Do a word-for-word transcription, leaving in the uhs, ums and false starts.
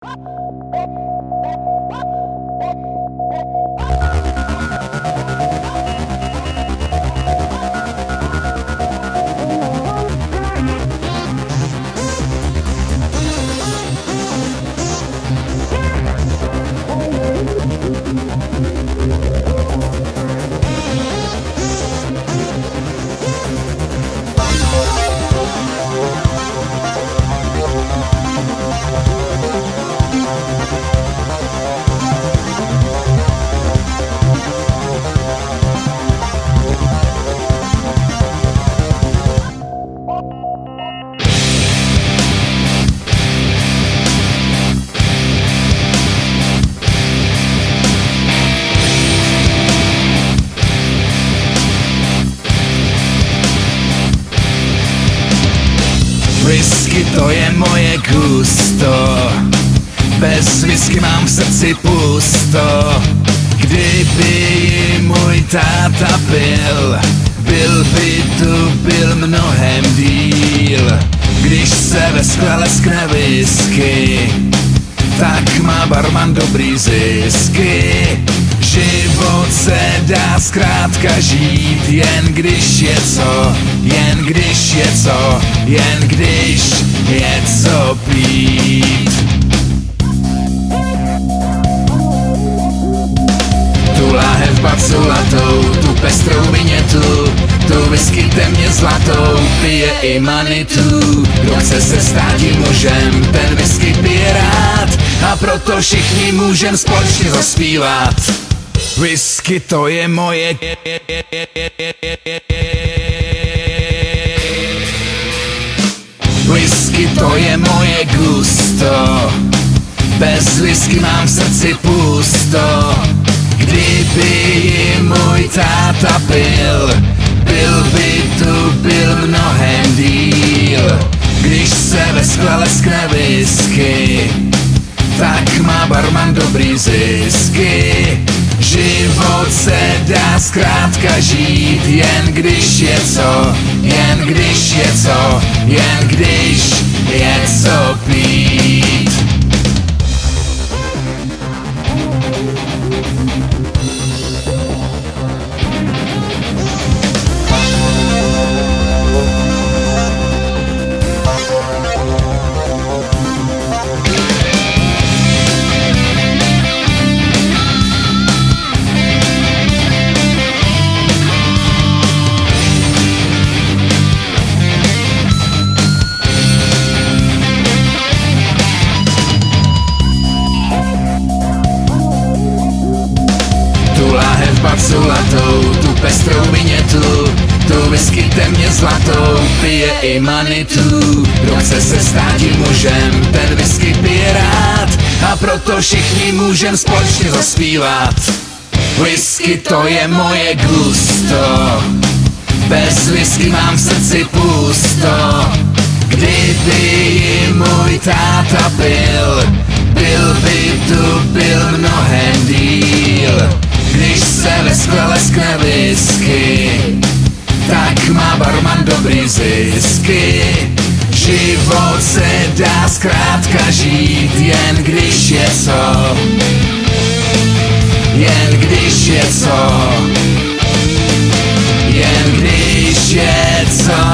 Whisky to je moje gusto, bez whisky mám v srdci pusto. Kdyby ji můj táta pil, byl by tu byl mnohem díl. Když se ve skle leskne whisky, tak má barman dobrý zisky. Život se dá zkrátka žít, jen když je co, jen když je co, jen když je co pít. Tu láhev baculatou, tu pestrou vinětu, tu whisky temně zlatou, pije i manitu. Kdo chce se stát tím mužem, ten whisky pije rád, a proto všichni můžem společně zaspívat. Whisky to je moje Whisky to je moje gusto, bez whisky mám v srdci pusto. Kdyby ji můj táta pil, byl by tu byl mnohem díl. Když se ve skle leskne whisky, tak má barman dobrý zisky. Život se dá zkrátka žít, jen když je co, jen když je co, jen když je co pít. Baculatou, tu pestrou vinětu, tu whisky temně zlatou, pije i manitu. Kdo chce se stát tím mužem, ten whisky pije rád, a proto všichni můžem společně zaspívat. Whisky to je moje gusto, bez whisky mám v srdci pusto. Kdyby ji můj táta pil, byl by tu byl mnohem díl. Když se ve skle leskne whisky, tak má barman dobrý zisky. Život se dá zkrátka žít, jen když je co, jen když je co, jen když je co.